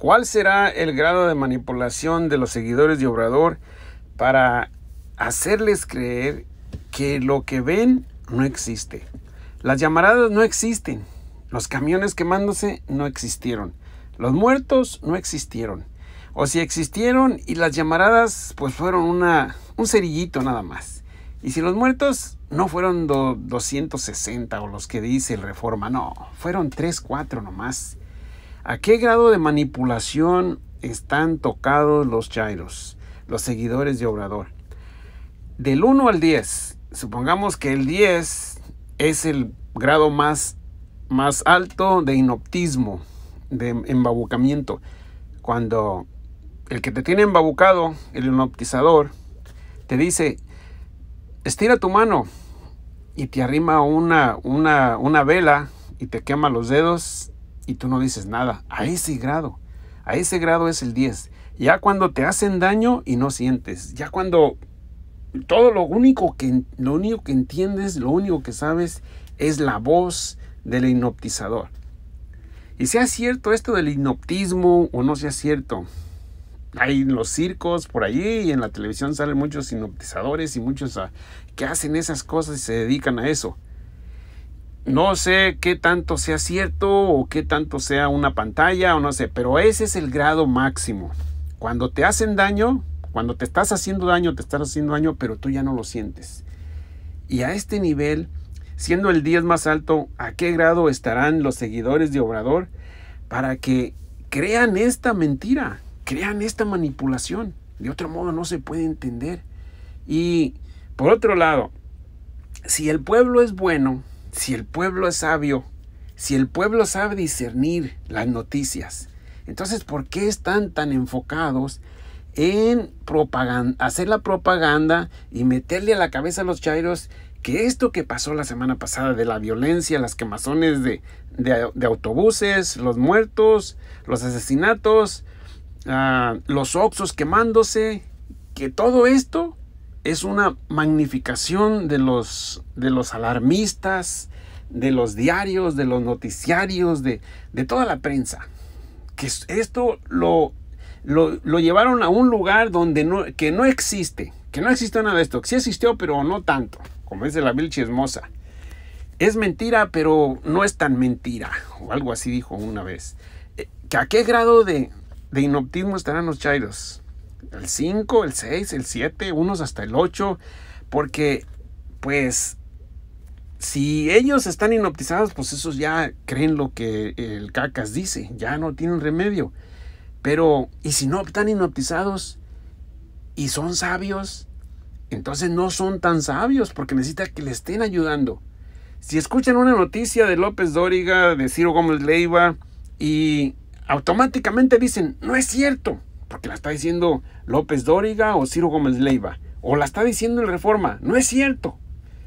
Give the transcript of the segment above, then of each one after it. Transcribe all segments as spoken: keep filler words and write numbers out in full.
¿Cuál será el grado de manipulación de los seguidores de Obrador para hacerles creer que lo que ven no existe? Las llamaradas no existen. Los camiones quemándose no existieron. Los muertos no existieron. O si existieron y las llamaradas pues fueron una, un cerillito nada más. Y si los muertos no fueron do, doscientos sesenta o los que dice el Reforma, no, fueron tres, cuatro nomás. ¿A qué grado de manipulación están tocados los chairos, los seguidores de Obrador? Del uno al diez, supongamos que el diez es el grado más, más alto de inoptismo, de embabucamiento. Cuando el que te tiene embabucado, el hipnotizador, te dice, estira tu mano y te arrima una, una, una vela y te quema los dedos y tú no dices nada. A ese grado, a ese grado es el diez. Ya cuando te hacen daño y no sientes, ya cuando todo lo único que, lo único que entiendes, lo único que sabes es la voz del hipnotizador. Y sea cierto esto del hipnotismo o no sea cierto, hay en los circos por allí y en la televisión salen muchos hipnotizadores y muchos uh, que hacen esas cosas y se dedican a eso. No sé qué tanto sea cierto o qué tanto sea una pantalla o no sé, pero ese es el grado máximo. Cuando te hacen daño, cuando te estás haciendo daño, te estás haciendo daño, pero tú ya no lo sientes. Y a este nivel, siendo el diez más alto, ¿a qué grado estarán los seguidores de Obrador para que crean esta mentira, crean esta manipulación? De otro modo no se puede entender. Y por otro lado, si el pueblo es bueno, si el pueblo es sabio, si el pueblo sabe discernir las noticias, entonces ¿por qué están tan enfocados en propaganda, hacer la propaganda y meterle a la cabeza a los chairos que esto que pasó la semana pasada de la violencia, las quemazones de, de, de autobuses, los muertos, los asesinatos, uh, los oxxos quemándose, que todo esto es una magnificación de los, de los alarmistas, de los diarios, de los noticiarios, de, de toda la prensa? Que esto lo, lo, lo llevaron a un lugar donde no, que no existe, que no existe nada de esto, que sí existió, pero no tanto, como dice la vil chismosa. Es mentira, pero no es tan mentira, o algo así dijo una vez. ¿A qué grado de, de inoptimismo estarán los chairos? El cinco, el seis, el siete, unos hasta el ocho, porque pues si ellos están hipnotizados, pues esos ya creen lo que el Cacas dice, ya no tienen remedio. Pero, ¿y si no están hipnotizados y son sabios? Entonces no son tan sabios porque necesitan que le estén ayudando. Si escuchan una noticia de López Dóriga, de Ciro Gómez Leiva y automáticamente dicen, no es cierto, porque la está diciendo López Dóriga o Ciro Gómez Leiva, o la está diciendo el Reforma, no es cierto.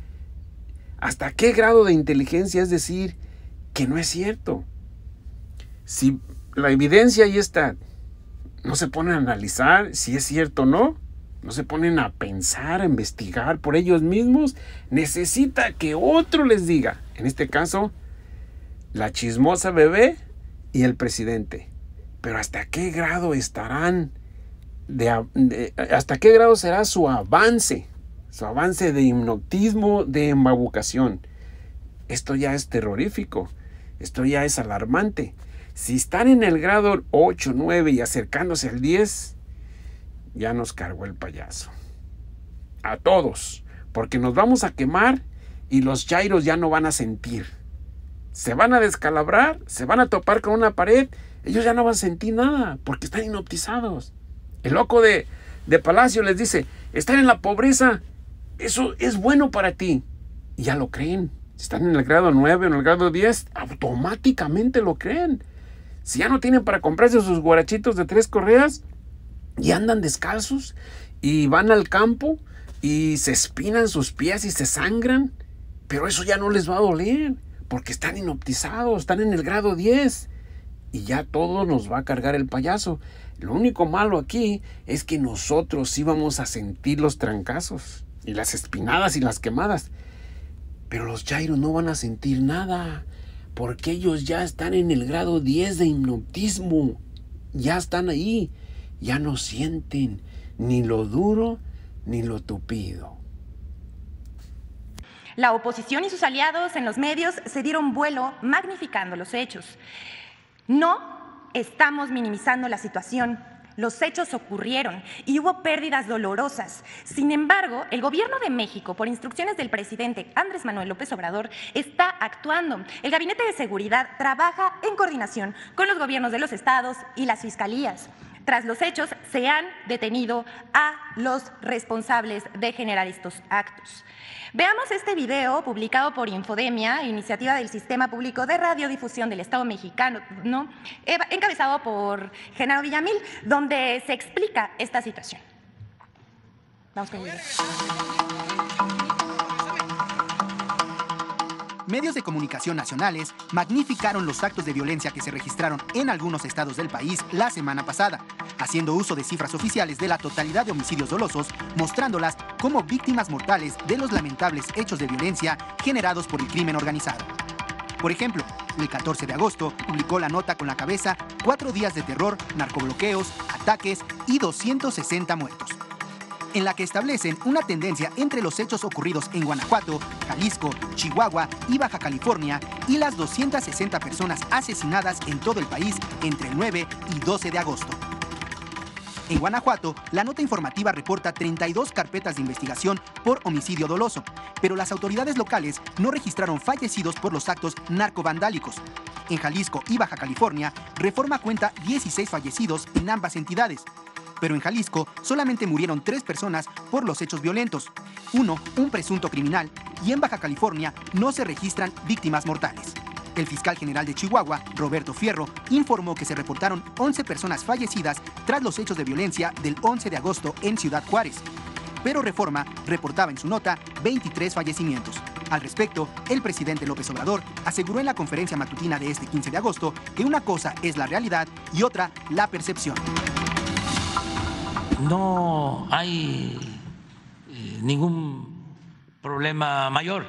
¿Hasta qué grado de inteligencia es decir que no es cierto? Si la evidencia ahí está, no se ponen a analizar si es cierto o no, no se ponen a pensar, a investigar por ellos mismos, necesita que otro les diga, en este caso, la chismosa bebé y el presidente. Pero ¿hasta qué grado estarán, de, de, hasta qué grado será su avance, su avance de hipnotismo, de embabucación? Esto ya es terrorífico, esto ya es alarmante. Si están en el grado ocho, nueve y acercándose al diez, ya nos cargó el payaso. A todos, porque nos vamos a quemar y los chairos ya no van a sentir. Se van a descalabrar, se van a topar con una pared. Ellos ya no van a sentir nada porque están hipnotizados. El loco de, de Palacio les dice, estar en la pobreza, eso es bueno para ti. Y ya lo creen. Si están en el grado nueve o en el grado diez, automáticamente lo creen. Si ya no tienen para comprarse sus guarachitos de tres correas y andan descalzos y van al campo y se espinan sus pies y se sangran, pero eso ya no les va a doler porque están hipnotizados, están en el grado diez. Y ya todo nos va a cargar el payaso. Lo único malo aquí es que nosotros sí vamos a sentir los trancazos y las espinadas y las quemadas. Pero los chairos no van a sentir nada porque ellos ya están en el grado diez de hipnotismo. ya están ahí, ya no sienten ni lo duro ni lo tupido. La oposición y sus aliados en los medios se dieron vuelo magnificando los hechos. No estamos minimizando la situación. Los hechos ocurrieron y hubo pérdidas dolorosas. Sin embargo, el Gobierno de México, por instrucciones del presidente Andrés Manuel López Obrador, está actuando. El Gabinete de Seguridad trabaja en coordinación con los gobiernos de los estados y las fiscalías. Tras los hechos, se han detenido a los responsables de generar estos actos. Veamos este video publicado por Infodemia, iniciativa del Sistema Público de Radiodifusión del Estado Mexicano, ¿no? encabezado por Genaro Villamil, donde se explica esta situación. Vamos con el video. Medios de comunicación nacionales magnificaron los actos de violencia que se registraron en algunos estados del país la semana pasada, haciendo uso de cifras oficiales de la totalidad de homicidios dolosos, mostrándolas como víctimas mortales de los lamentables hechos de violencia generados por el crimen organizado. Por ejemplo, el catorce de agosto publicó la nota con la cabeza Cuatro días de terror, narcobloqueos, ataques y doscientos sesenta muertos, en la que establecen una tendencia entre los hechos ocurridos en Guanajuato, Jalisco, Chihuahua y Baja California y las doscientas sesenta personas asesinadas en todo el país entre el nueve y doce de agosto. En Guanajuato, la nota informativa reporta treinta y dos carpetas de investigación por homicidio doloso, pero las autoridades locales no registraron fallecidos por los actos narcovandálicos. En Jalisco y Baja California, Reforma cuenta dieciséis fallecidos en ambas entidades. Pero en Jalisco solamente murieron tres personas por los hechos violentos, uno, un presunto criminal, y en Baja California no se registran víctimas mortales. El fiscal general de Chihuahua, Roberto Fierro, informó que se reportaron once personas fallecidas tras los hechos de violencia del once de agosto en Ciudad Juárez. Pero Reforma reportaba en su nota veintitrés fallecimientos. Al respecto, el presidente López Obrador aseguró en la conferencia matutina de este quince de agosto que una cosa es la realidad y otra la percepción. No hay eh, ningún problema mayor,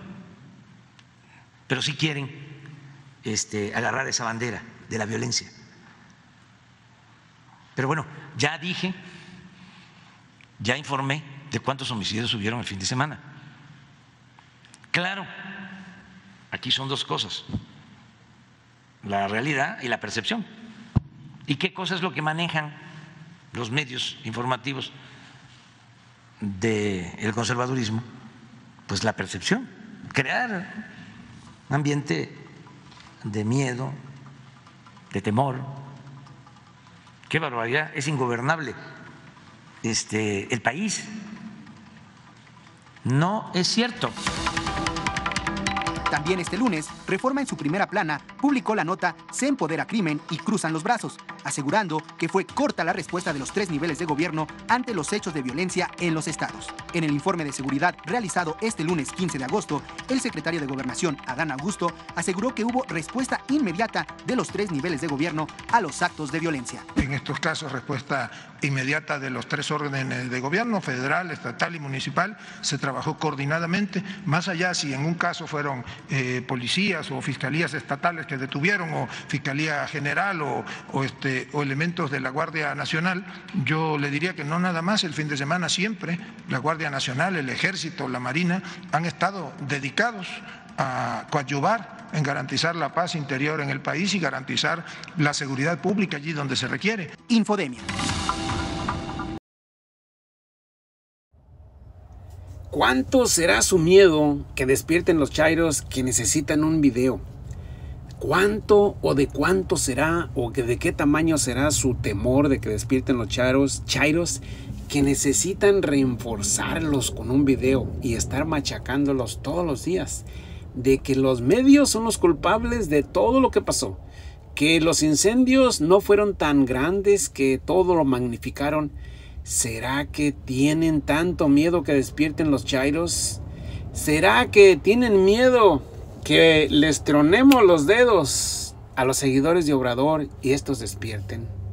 pero sí quieren este, agarrar esa bandera de la violencia. Pero bueno, ya dije, ya informé de cuántos homicidios hubieron el fin de semana. Claro, aquí son dos cosas, la realidad y la percepción. ¿Y qué cosa es lo que manejan los medios informativos del conservadurismo? Pues la percepción, crear un ambiente de miedo, de temor. Qué barbaridad, es ingobernable este, el país. No es cierto. También este lunes, Reforma en su primera plana publicó la nota Se empodera crimen y cruzan los brazos, asegurando que fue corta la respuesta de los tres niveles de gobierno ante los hechos de violencia en los estados. En el informe de seguridad realizado este lunes quince de agosto, el secretario de Gobernación, Adán Augusto, aseguró que hubo respuesta inmediata de los tres niveles de gobierno a los actos de violencia. En estos casos, respuesta inmediata de los tres órdenes de gobierno, federal, estatal y municipal. Se trabajó coordinadamente, más allá si en un caso fueron eh, policías o fiscalías estatales que detuvieron, o Fiscalía General o, o, este, o elementos de la Guardia Nacional. Yo le diría que no nada más el fin de semana, siempre la Guardia Nacional, el Ejército, la Marina han estado dedicados a coadyuvar en garantizar la paz interior en el país y garantizar la seguridad pública allí donde se requiere. Infodemia. ¿Cuánto será su miedo que despierten los chairos que necesitan un video? ¿Cuánto o de cuánto será o que de qué tamaño será su temor de que despierten los chairos, chairos que necesitan reforzarlos con un video y estar machacándolos todos los días? De que los medios son los culpables de todo lo que pasó, que los incendios no fueron tan grandes, que todo lo magnificaron. ¿Será que tienen tanto miedo que despierten los chairos? ¿Será que tienen miedo que les tronemos los dedos a los seguidores de Obrador y estos despierten?